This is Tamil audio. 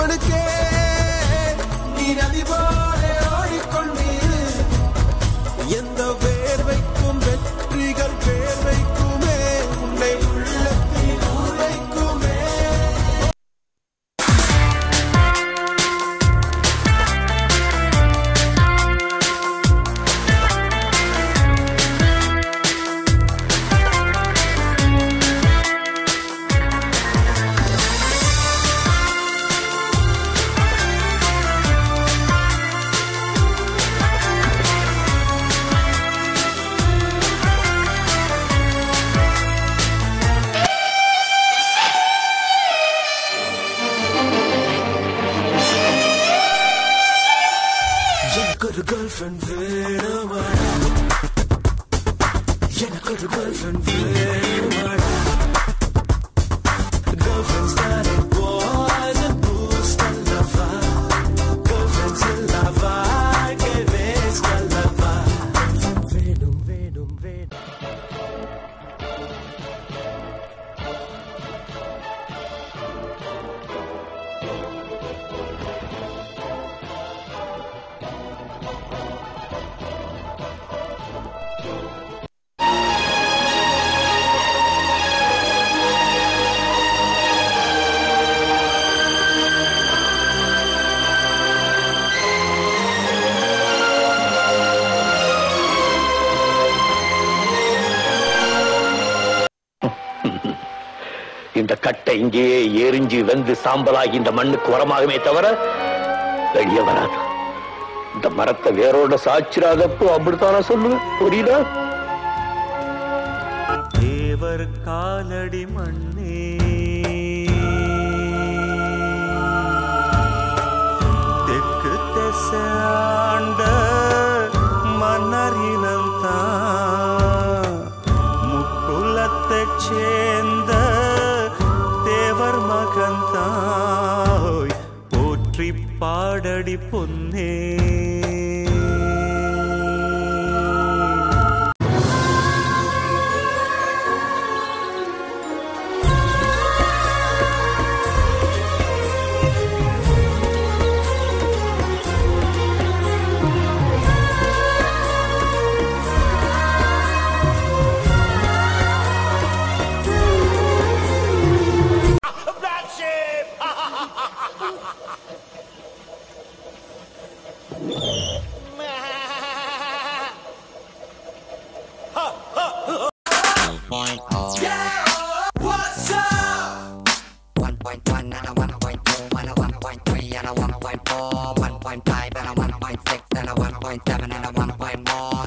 கொடுக்கே நீ நதி போல ஓடிக்கொண்டீரு எந்த வேர்வைக்கும் வெற்றிகள் வேர்வைக்குமே உன்னை உள்ளத்தில் உரைக்குமே எனக்கொரு girlfriend வேணுமாடா எனக்கொரு girlfriend வேணுமாடா Girlfriends started boys and boost அல்லவா Girlfriends இல்லவா waste அல்லவா வேணும் வேணும் வேணும் இந்த கட்டை இங்கேயே எரிஞ்சு வெந்து சாம்பலாகி இந்த மண்ணுக்கு உரமாகுமே தவிர வெளியே வராது. இந்த மரத்தை வேரோட சாச்சிராதப்போ அப்படித்தான சொல்லுவேன். புரியுதா? தேவர் காலடி மண்ணே தெற்கு திசாண்ட மன்னரினம் தான் முக்குலத்தை சேர்ந்த தேவர் மகந்தாய் போற்றி பாடடி பொன்னே Yeah, what's up? 1.1 and a 1.2 and a 1.3 and a 1.4, 1.5 and a 1.6 and a 1.7 and a 1 point more.